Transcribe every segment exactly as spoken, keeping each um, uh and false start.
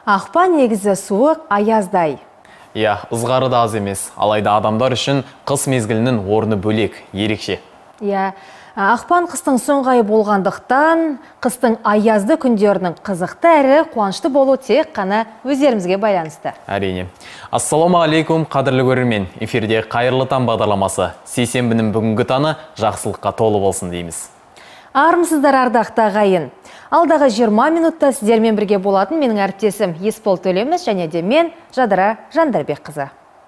Ақпан негізі суық, аяздай. Иә, ызғары да аз емес, алайда адамдар үшін қыс мезгілінің орны бөлек, ерекше. Иә, ақпан қыстың соңғы айы болғандықтан, қыстың аязды күндерінің қызықты әрі қуанышты болу тек қана өздерімізге байланысты. Әрине. Ассаламу алейкум, қадірлі көрермен. Эфирде қайырлы таң бағдарламасы. Сейсенбінің бүгінгі таңы жақсылыққа толы болсын дейміз. Армысыздар ардақты ағайын. Алдағы жиырма минутта сіздермен бірге болатын менің әріптесім Есбол Төлеміс және де мен Жадыра Жандарбекқызы.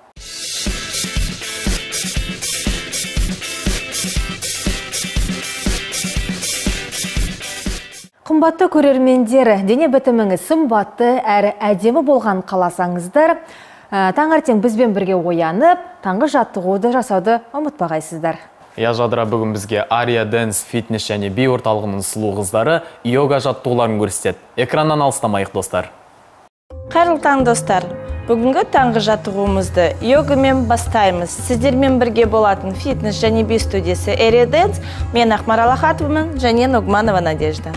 Қымбатты көрермендер, дене бітіміңіз сымбатты әрі әдемі болған қаласаңыздар, таңертең бізбен бірге оянып, таңғы жаттығуды жасауды ұмытпағайсыздар. Я Жадыра, бүгін бізге Ария Дэнс, фитнес және би орталығының сұлу қыздары йога жаттығуларын көрсетеді. Экраннан алыстамайық, достар. Қайырлы таң, достар. Бүгінгі таңғы жаттығуымызды йогамен бастаймыз. Сіздермен бірге болатын фитнес және би студиясы Ария Дэнс, мен Ақмарал Ахатовамын және Ногманова Надежда.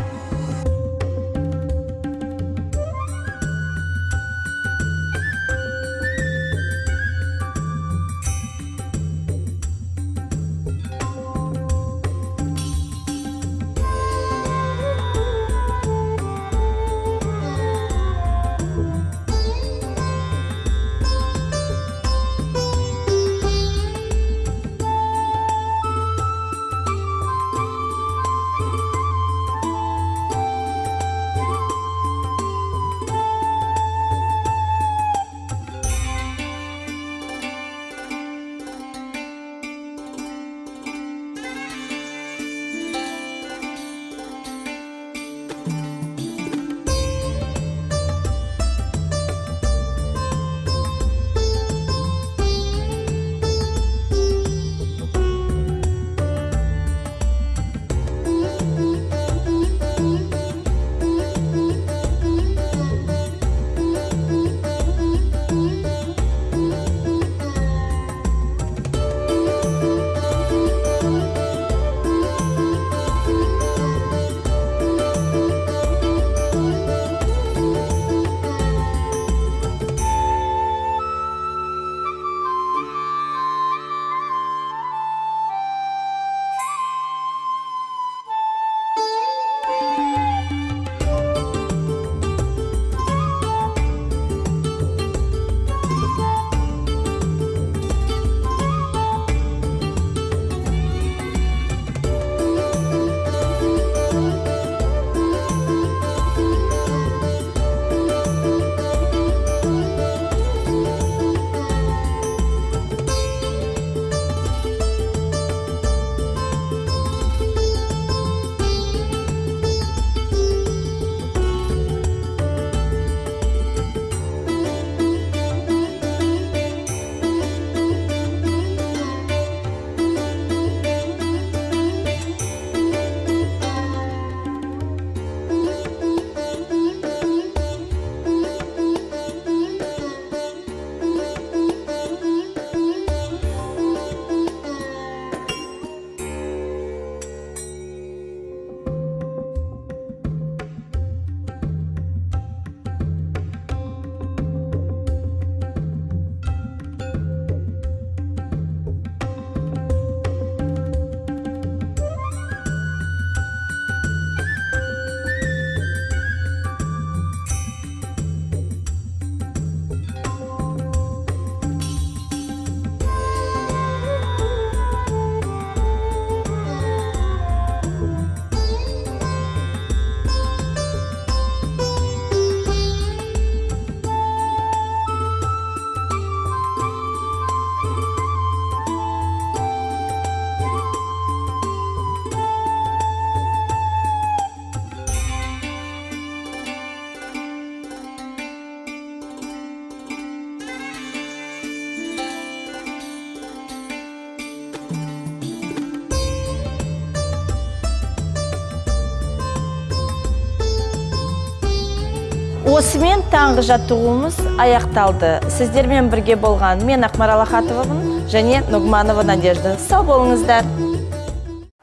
Осымен таңғы жаттығуымыз аяқталды. Сіздермен бірге болған мен Ақмарал Ахатовамын және Ногманова Надежда. Сау болыңыздар.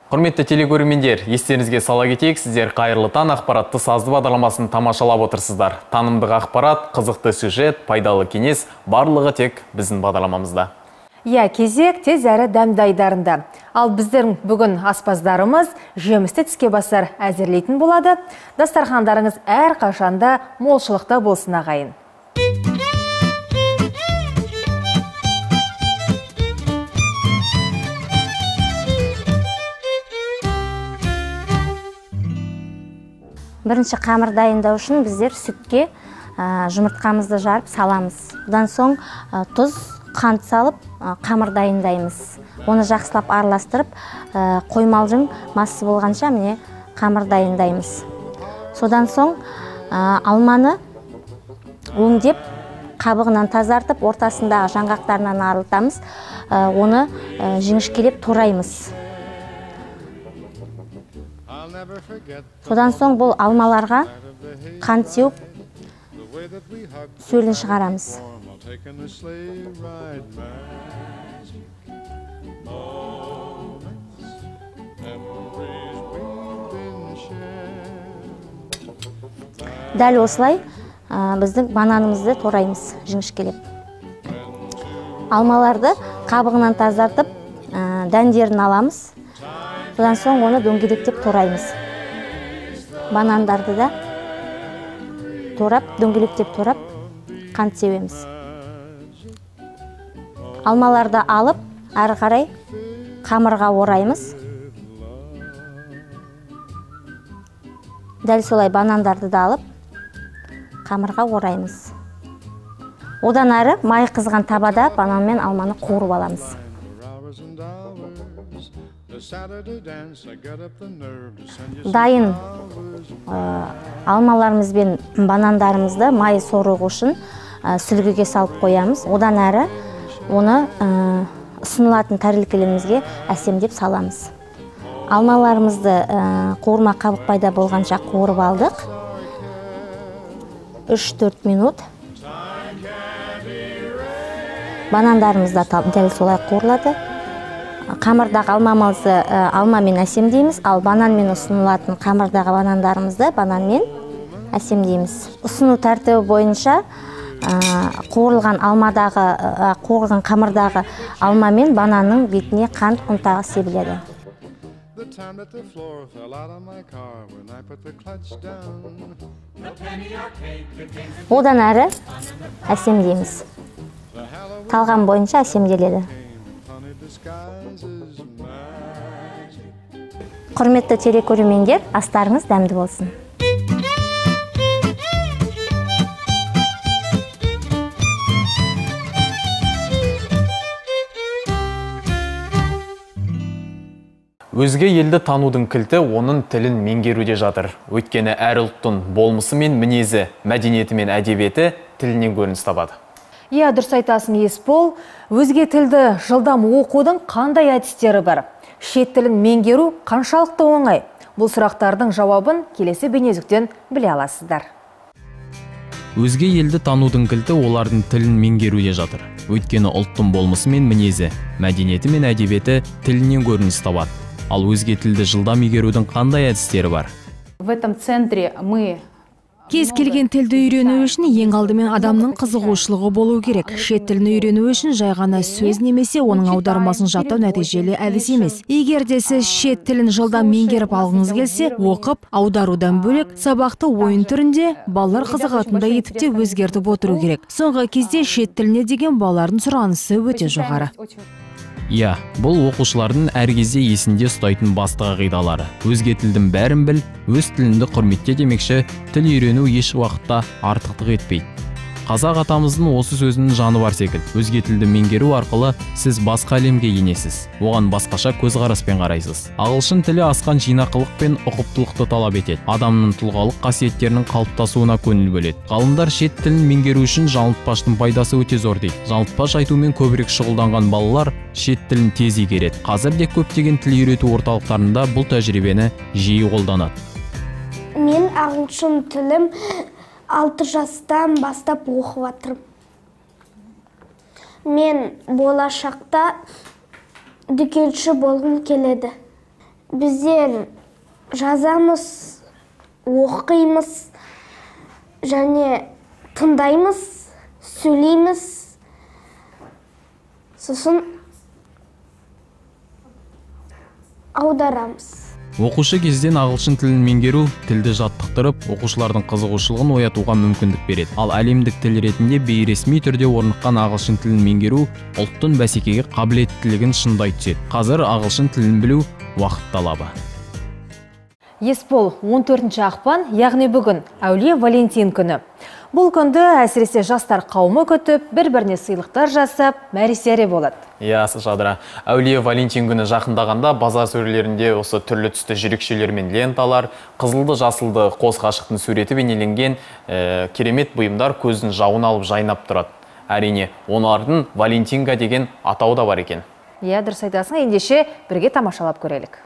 Құрметті телекөрермендер, естеріңізге сала кетейік, сіздер қайырлы таң ақпаратты сазды бағдарламасын тамашалап отырсыздар. Танымдық ақпарат, қызықты сюжет, пайдалы кеңес барлығы тек біздің бағдарламамызда. Иә, кезек тез әрі дәмді айдарында. Ал біздің бүгін аспаздарымыз жемісті тіске басар әзірлейтін болады. Дастархандарыңыз әр қашанда молшылықта болсын ағайын. Бірінші қамыр дайындау үшін біздер сүтке жұмыртқамызды жарып саламыз. Бұдан соң тұз, қант салып қамыр дайындаймыз. Оны жақсылап араластырып, қоймалжың массы болғанша міне қамыр дайындаймыз. Содан соң алманы өңдеп, қабығынан тазартып, ортасындағы жаңғақтарынан арылтамыз. Оны жіңішкелеп тураймыз. Содан соң бұл алмаларға қант сеуіп, сөлін шығарамыз. Дәл осылай біздің бананымызды тураймыз жіңішкелеп. Алмаларды қабығынан тазартып, дәндерін аламыз. Содан соң оны дөңгелектеп тураймыз. Банандарды да турап, дөңгелектеп турап, қант сеуеміз. Алмаларды алып, әрі қарай қамырға ораймыз. Дәл солай банандарды да алып, қамырға ораймыз. Одан әрі май қызған табада банан мен алманы қуырып аламыз. Дайын алмаларымыз бен банандарымызды май сорығы үшін сүлгіге салып қоямыз. Одан әрі оны ұсынылатын тәрелкелерімізге әсемдеп саламыз. Алмаларымызды қуырма қабық пайда болғанша қуырып алдық. үш төрт минут. Банандарымыз да дәл солай қуырылады. Қамырдағы алмамызды алмамен әсемдейміз, ал бананмен ұсынылатын қамырдағы банандарымызды бананмен әсемдейміз. Ұсыну тәртібі бойынша қуырылған алмадағы, қуырылған қамырдағы алмамен бананның бетіне қант ұнтағы себіледі. Одан әрі әсемдейміз. Талғам бойынша әсемделеді. Құрметті телекөрермендер, астарыңыз дәмді болсын. Өзге елді танудың кілті оның тілін меңгеруде жатыр. Өйткені әр ұлттың болмысы мен мінезі, мәдениеті мен әдебиеті тілінен көрініс табады. Иә, дұрыс айтасың, Есбол. Өзге тілді жылдам оқудың қандай әдістері бар? Шет тілін меңгеру қаншалықты оңай? Бұл сұрақтардың жауабын келесі бейнезүктен біле аласыздар. Өзге елді танудың кілті олардың тілін меңгеруде жатыр. Өйткені ұлттың болмысы мен мінезі, мәдениеті мен әдебиеті тілінен көрініс табады. Ал өзге тілді жылдам меңгерудің қандай әдістері бар? В этом центре мы Кез келген тілді үйрену үшін ең алдымен адамның қызығушылығы болу керек. Шет тілін үйрену үшін жай ғана сөз немесе оның аудармасын жаттау нәтижелі әдіс емес. Егер де сіз шет тілін жылдам меңгеріп алғыңыз келсе, оқып, аударудан бөлек, сабақты ойын түрінде балалар қызығатындай етіп те өзгертіп отыру керек. Соңғы кезде шет тіліне деген балалардың сұранысы өте жоғары. Иә, бұл оқушылардың әр кезде есінде ұстайтын басты қағидалары. Өзге тілдің бәрін біл, өз тіліңді құрметте демекші, тіл үйрену еш уақытта артықтық етпейді. Қазақ атамыздың осы сөзінің жаны бар секілді. Өзге тілді меңгеру арқылы сіз басқа әлемге енесіз. Оған басқаша көзқараспен қарайсыз. Ағылшын тілі асқан жинақылық пен ұқыптылықты талап етеді. Адамның тұлғалық қасиеттерінің қалыптасуына көңіл бөледі. Ғалымдар шет тілін меңгеру үшін жаңылтпаштың пайдасы өте зор дейді. Жаңылтпаш айтумен көбірек шұғылданған балалар шет тілін тез игереді. Қазірде көптеген тіл үйрету орталықтарында бұл тәжірибені жиі қолданады. Мен ағылшын тілім алты жастан бастап оқып жатырмын. Мен болашақта дүкенші болғым келеді. Біздер жазамыз, оқимыз, және тыңдаймыз, сөйлейміз. Сосын аударамыз. Оқушы кезден ағылшын тілін меңгеру, тілді жаттықтырып, оқушылардың қызығушылығын оятуға мүмкіндік береді. Ал әлемдік тіл ретінде бейресми түрде орныққан ағылшын тілін меңгеру ұлттың бәсекеге қабілеттілігін шыңдай түседі. Қазір ағылшын тілін білу уақыт талабы. Есбол, он төртінші ақпан, яғни бүгін Әулие Валентин күні. Бұл күнді әсіресе жастар қауымы күтіп, бір-біріне сыйлықтар жасап, мәресері болады. Иә, Жадыра. Әулие Валентин күні жақындағанда базар сөрелерінде осы түрлі түсті жүрекшелер мен ленталар, қызылды жасылды қос ғашықтың суреті бейнеленген ә, керемет бұйымдар көздің жауын алып жайнап тұрады. Әрине, олардың Валентинга деген атауы да бар екен. Иә, дұрыс айтасың, ендеше бірге тамашалап көрелік.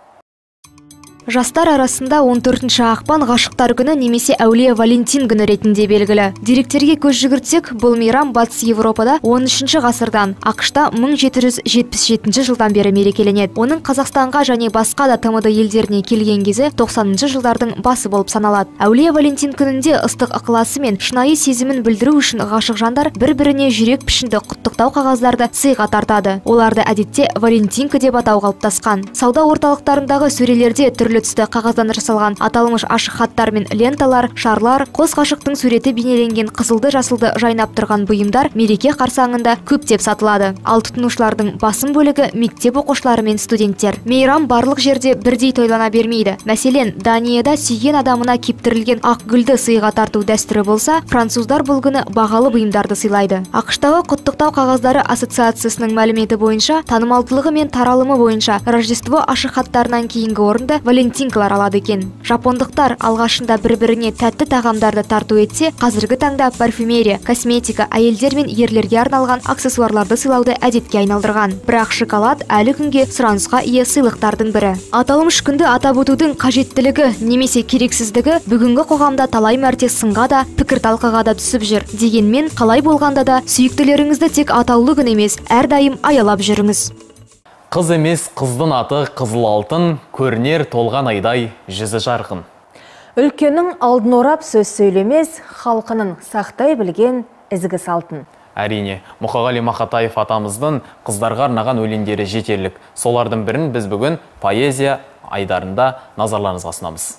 Жастар арасында он төртінші ақпан ғашықтар күні немесе Әулие Валентин күні ретінде белгілі. Деректерге көз жүгіртсек, бұл мейрам Батыс Европада он үшінші ғасырдан, ақш-та мың жеті жүз жетпіс жетінші жылдан бері мерекеленеді. Оның Қазақстанға және басқа да Т М Д елдеріне келген кезі тоқсаныншы жылдардың басы болып саналады. Әулие Валентин күнінде ыстық ықыласы мен шынайы сезімін білдіру үшін ғашық жандар бір-біріне жүрек пішінді құттықтау қағаздарды сыйға тартады. Оларды әдетте Валентинка деп атау қалыптасқан. Сауда орталықтарындағы сөрелерде түрлі түсті қағаздан жасалған аталмыш ашық хаттар мен ленталар, шарлар, қос ғашықтың суреті бейнеленген қызылды жасылды жайнап тұрған бұйымдар мереке қарсаңында көптеп сатылады. Ал тұтынушылардың басым бөлігі мектеп оқушылары мен студенттер. Мейрам барлық жерде бірдей тойлана бермейді. Мәселен, Данияда сүйген адамына кептірілген ақ гүлді сыйға тарту дәстүрі болса, француздар бұл күні бағалы бұйымдарды сыйлайды. ақш-тағы құттықтау қағаздары ассоциациясының мәліметі бойынша, танымалдылығы мен таралымы бойынша Рождество ашық хаттарынан кейінгі орында Валентинкалар алады екен. Жапондықтар алғашында бір-біріне тәтті тағамдарды тарту етсе, қазіргі таңда парфюмерия, косметика, әйелдер мен ерлерге арналған аксессуарларды сыйлауды әдетке айналдырған. Бірақ шоколад әлі күнге сұранысқа ие сыйлықтардың бірі. Аталмыш күнді атап өтудің қажеттілігі немесе керексіздігі бүгінгі қоғамда талай мәрте сынға да, пікір талқыға да түсіп жүр. Дегенмен, қалай болғанда да сүйіктілеріңізді тек атаулы күн емес, әрдайым аялап жүріңіз. Қыз емес, қыздың аты қызыл алтын, көрінер толған айдай жүзі жарқын. Үлкеннің алдын орап сөз сөйлемес, халқының сақтай білген ізгі салтын. Әрине, Мұқағали Мақатаев атамыздың қыздарға арнаған өлеңдері жетерлік. Солардың бірін біз бүгін поэзия айдарында назарларыңызға ұсынамыз.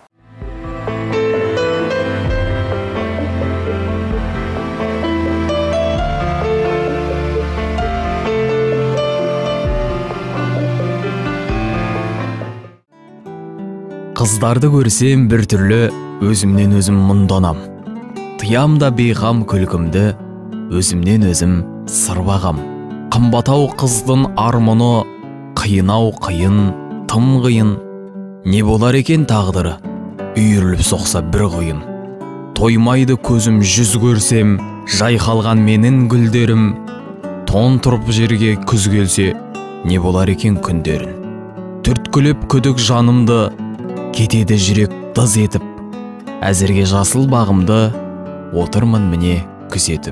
Қыздарды көрсем бір түрлі өзімнен өзім мұнданам. Тыям да бейғам күлкімді, өзімнен өзім сырбағам. Қымбатау қыздың армыны, қиынау қиын, тым қиын. Не болар екен тағдыры, үйіріліп соқса бір құйын. Тоймайды көзім жүз көрсем, жайқалған менің гүлдерім. Тон тұрып жерге күз келсе, не болар екен күндерін. Түрткілеп күдік жанымды, кетеді жүрек дыз етіп, әзірге жасыл бағымды отырмын міне күзетіп.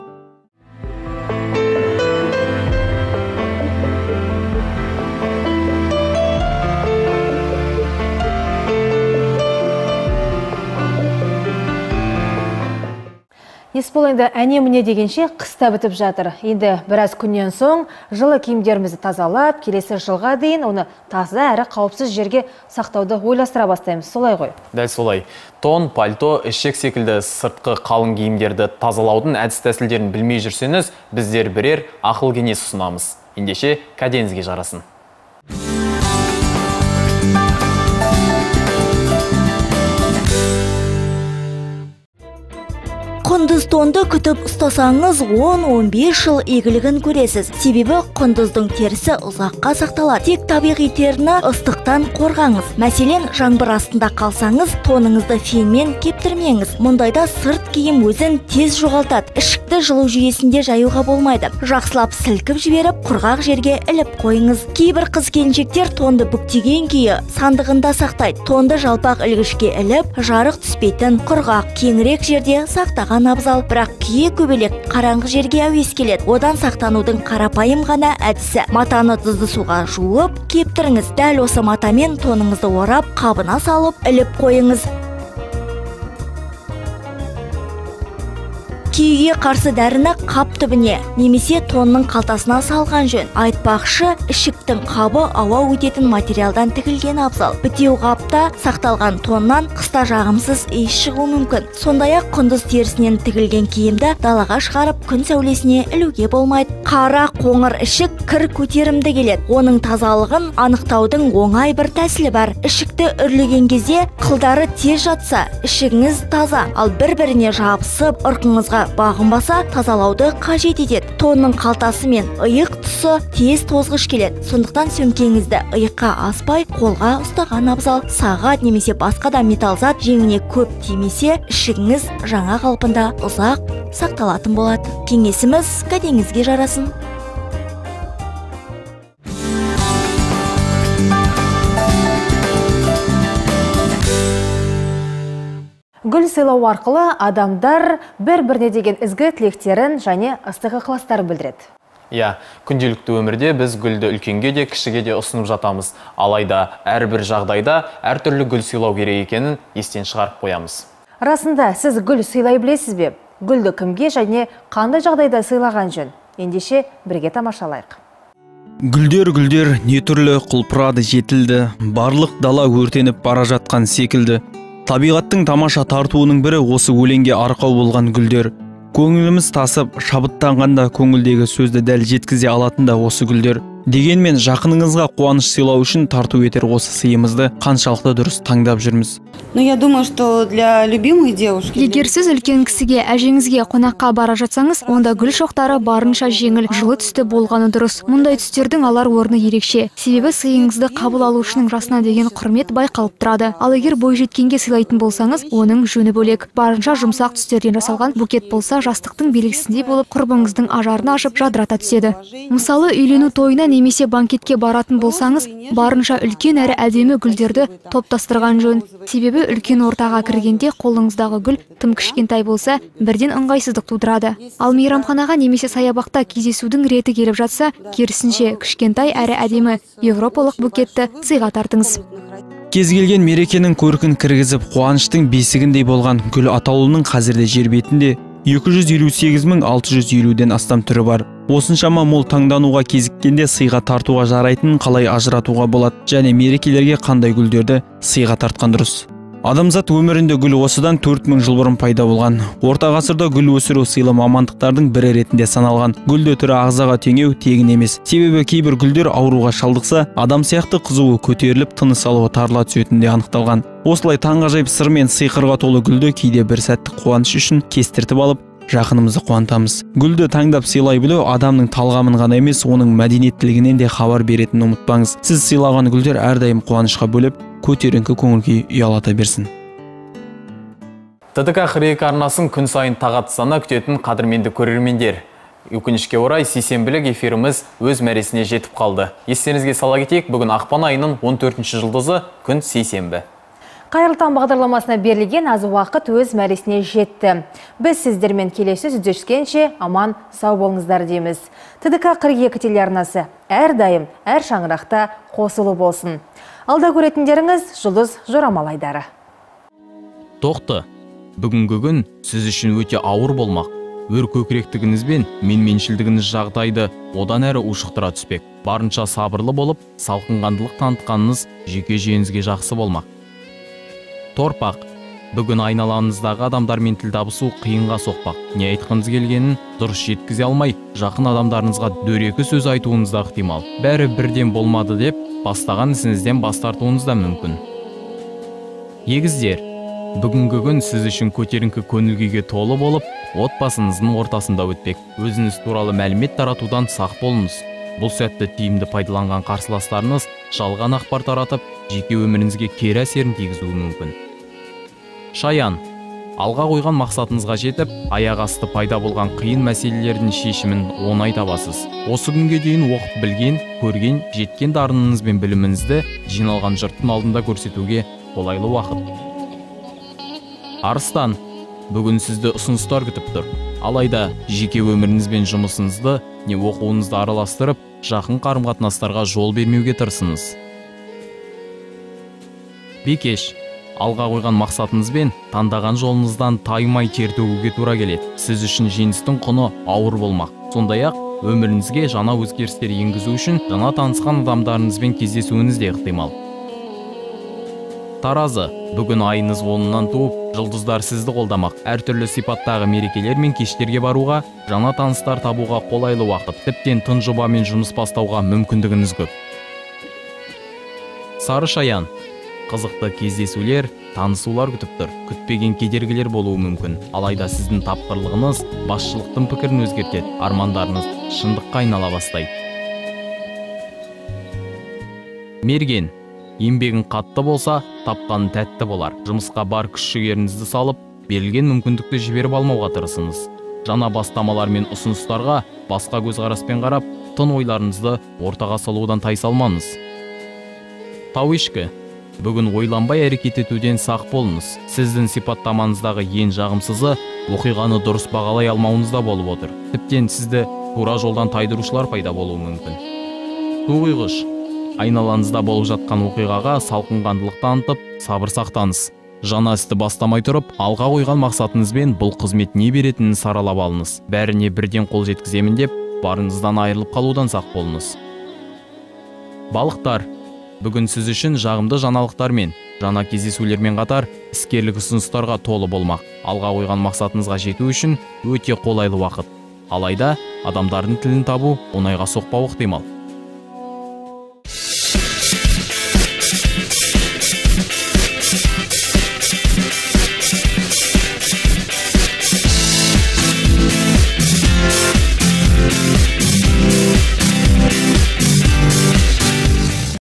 Есбол, енді әне-міне дегенше қыста бітіп жатыр. Енді біраз күннен соң жылы киімдерімізді тазалап, келесі жылға дейін оны таза әрі қауіпсіз жерге сақтауды ойластыра бастаймыз. Солай ғой? Дәл солай. Тон, пальто, ішек секілді сыртқы қалың киімдерді тазалаудың әдіс-тәсілдерін білмей жүрсеңіз, біздер бірер ақыл кеңес ұсынамыз. Ендеше кәдеңізге жарасын. Құндыз тонды күтіп ұстасаңыз он он бес жыл игілігін көресіз. Себебі құндыздың терісі ұзаққа сақталады. Тек табиғи теріні ыстықтан қорғаңыз. Мәселен, жаңбыр астында қалсаңыз, тоныңызды фенмен кептірмеңіз. Мұндайда сырт киім өзін тез жоғалтады. Ішікті жылу жүйесінде жаюға болмайды. Жақсылап сілкіп жіберіп, құрғақ жерге іліп қойыңыз. Кейбір қыз-келіншектер тонды бүктеген күйі сандығында сақтайды. Тонды жалпақ ілгішке іліп, жарық түспейтін құрғақ, кеңірек жерде сақтаған ұстаған абзал. Бірақ кие көбелек қараңғы жерге әуес келеді. Одан сақтанудың қарапайым ғана әдісі: матаны тұзды суға жуып кептіріңіз. Дәл осы матамен тоныңызды орап, қабына салып, іліп қойыңыз. Күйеге қарсы дәріні қап түбіне немесе тонның қалтасына салған жөн. Айтпақшы, ішіктің қабы ауа өтетін материалдан тігілген абзал. Бітеу қапта сақталған тоннан қыста жағымсыз иіс шығуы мүмкін. Сондай-ақ құндыз терісінен тігілген киімді далаға шығарып, күн сәулесіне ілуге болмайды. Қара қоңыр ішік кір көтерімді келеді. Оның тазалығын анықтаудың оңай бір тәсілі бар. Ішікті үрлеген кезде қылдары тез жатса, ішігіңіз таза, ал бір-біріне жабысып, ырқыңызға бағынбаса, тазалауды қажет етеді. Тонның қалтасы мен иық тұсы тез тозғыш келеді. Сондықтан сөмкеңізді иыққа аспай, қолға ұстаған абзал. Сағат немесе басқа да металл зат жеңіне көп тимесе, ішігіңіз жаңа қалпында ұзақ сақталатын болады. Кеңесіміз кәдеңізге жарасын. Гүл сыйлау арқылы адамдар бір-біріне деген ізгі тілектерін және ыстық ықыластарын білдіреді. Иә, күнделікті өмірде біз гүлді үлкенге де, кішіге де ұсынып жатамыз. Алайда, әрбір жағдайда әртүрлі гүл сыйлау керек екенін естен шығарып қоямыз. Расында, сіз гүл сыйлай білесіз бе? Гүлді кімге және қандай жағдайда сыйлаған жөн? Ендеше бірге тамашалайық. Гүлдер, гүлдер, не түрлі құлпырады жетілді, барлық дала өртеніп бара жатқан секілді. Табиғаттың тамаша тартуының бірі осы өлеңге арқау болған гүлдер. Көңіліміз тасып, шабыттанғанда көңілдегі сөзді дәл жеткізе алатын да осы гүлдер. Дегенмен жақыныңызға қуаныш сыйлау үшін тарту етер осы сыйымызды қаншалықты дұрыс таңдап жүрміз. Но я думаю, что для любимой девушки... Егер сіз үлкен кісіге, әжеңізге қонаққа бара жатсаңыз, онда гүл шоқтары барынша жеңіл, жылы түсті болғаны дұрыс. Мұндай түстердің алар орны ерекше. Себебі сыйыңызды қабыл алушының жасына деген құрмет байқалып тұрады. Ал егер бойжеткенге сыйлайтын болсаңыз, оның жөні бөлек. Барынша жұмсақ түстерден жасалған букет болса, жастықтың белгісіндей болып, құрбыңыздың ажарын ашып, жадырата түседі. Мысалы, үйлену тойына немесе банкетке баратын болсаңыз, барынша үлкен әрі әдемі гүлдерді топтастырған жөн. Себебі үлкен ортаға кіргенде қолыңыздағы гүл тым кішкентай болса, бірден ыңғайсыздық тудырады. Ал мейрамханаға немесе саябақта кездесудің реті келіп жатса, керісінше кішкентай әрі әдемі еуропалық букетті сыйға тартыңыз. Кез келген мерекенің көркін кіргізіп, қуаныштың бесігіндей болған гүл атаулының қазірде жер бетінде екі жүз елу сегіз мың алты жүз елуден астам түрі бар. Осыншама мол таңдануға кезіккенде сыйға тартуға жарайтынын қалай ажыратуға болады және мерекелерге қандай гүлдерді сыйға тартқан дұрыс. Адамзат өмірінде гүл осыдан төрт мың жыл бұрын пайда болған. Орта ғасырда гүл өсіру сыйлы мамандықтардың бірі ретінде саналған. Гүлді түрі ағзаға теңеу тегін емес. Себебі кейбір гүлдер ауруға шалдықса, адам сияқты қызуы көтеріліп, тыныс алуы тарыла түсетінді анықталған. Осылай таңғажайып сыр мен сиқырға толы гүлді кейде бір сәттік қуаныш үшін кестіртіп алып, жақынымызды қуантамыз. Гүлді таңдап сыйлай білу адамның талғамын ғана емес, оның мәдениеттілігінен де хабар беретінін ұмытпаңыз. Сіз сыйлаған гүлдер әрдайым қуанышқа бөліп, көтеріңкі көңіл-күй ұялата берсін. ТДК қырық екі арнасын күн сайын тағат сана күтетін қадірменді көрермендер. Өкінішке орай сейсенбілік эфиріміз өз мәресіне жетіп қалды. Естеріңізге сала кетейік, бүгін ақпан айының он төртінші жұлдызы күн сейсенбі. Қайырлы таң бағдарламасына берілген аз уақыт өз мәресіне жетті. Біз сіздермен келесі жүздескенше аман сау болыңыздар дейміз. ТДК қырық екі телеарнасы әрдайым әр шаңырақта қосылы болсын. Алда көретіндеріңіз Жұлдыз Жорамалайдары. Тоқты, бүгінгі күн сіз үшін өте ауыр болмақ. Өр көкіректігіңіз бен менменшілдігіңіз жағдайды одан әрі ушықтыра түспек. Барынша сабырлы болып, салқынқандылық танытқаныңыз жеке жүйеңізге жақсы болмақ. Торпақ, бүгін айналаңыздағы адамдармен тіл табысу қиынға соқпақ. Не айтқыңыз келгенін дұрыс жеткізе алмай, жақын адамдарыңызға дөрекі сөз айтуыңыз да ықтимал. Бәрі бірден болмады деп, бастаған ісіңізден бас тартуыңыз да мүмкін. Егіздер, бүгінгі күн сіз үшін көтеріңкі көңіл күйге толы болып, отбасыңыздың ортасында өтпек. Өзіңіз туралы мәлімет таратудан сақ болыңыз. Бұл сәтті тиімді пайдаланған қарсыластарыңыз жалған ақпар таратып, жеке өміріңізге кері әсерін тигізуі мүмкін. Шаян, алға қойған мақсатыңызға жетіп, аяқ асты пайда болған қиын мәселелердің шешімін оңай табасыз. Осы күнге дейін оқып білген, көрген, жеткен дарыныңыз бен біліміңізді жиналған жұрттың алдында көрсетуге қолайлы уақыт. Арыстан, бүгін сізді ұсыныстар күтіп тұр. Алайда жеке өміріңіз бен жұмысыңызды не оқуыңызды араластырып, жақын қарым-қатынастарға жол бермеуге тырысыңыз. Бекеш, алға қойған мақсатыңыз бен таңдаған жолыңыздан таймай тер төгуге тура келеді. Сіз үшін жеңістің құны ауыр болмақ. Сондай-ақ, өміріңізге жаңа өзгерістер енгізу үшін жаңа танысқан адамдарыңызбен кездесуіңіз де ықтимал. Таразы, бүгін айыңыз онынан туып, жұлдыздар сізді қолдамақ. Әртүрлі сипаттағы мерекелер мен кештерге баруға, жаңа таныстар табуға қолайлы уақыт. Тіптен тың жобамен жұмыс бастауға мүмкіндігіңіз көп. Сары шаян, қызықты кездесулер, танысулар күтіп тұр. Күтпеген кедергілер болуы мүмкін. Алайда сіздің тапқырлығыңыз басшылықтың пікірін өзгертеді. Армандарыңыз шындыққа айнала бастайды. Мерген, еңбегің қатты болса, тапқан тәтті болар. Жұмысқа бар күш-жігеріңізді салып, берілген мүмкіндікті жіберіп алмауға тырысыңыз. Жаңа бастамалар мен ұсыныстарға басқа көзқараспен қарап, тың ойларыңызды ортаға салудан тайсалмаңыз. Тауешкі, бүгін ойланбай әрекет етуден сақ болыңыз. Сіздің сипаттамаңыздағы ең жағымсызы оқиғаны дұрыс бағалай алмауыңызда болып отыр. Тіптен сізді тура жолдан тайдырушылар пайда болуы мүмкін. Туғиғыш, айналаңызда болып жатқан оқиғаға салқынқандылық танытып, сабыр сақтаңыз. Жаңа істі бастамай тұрып, алға қойған мақсатыңызбен бұл қызмет не беретінін саралап алыңыз. Бәріне бірден қол жеткіземін деп, барыңыздан айырылып қалудан сақ болыңыз. Балықтар, бүгін сіз үшін жағымды жаңалықтар мен жаңа кездесулермен қатар іскерлік ұсыныстарға толы болмақ. Алға қойған мақсатыңызға жету үшін өте қолайлы уақыт. Алайда, адамдардың тілін табу оңайға соқпауы ықтимал.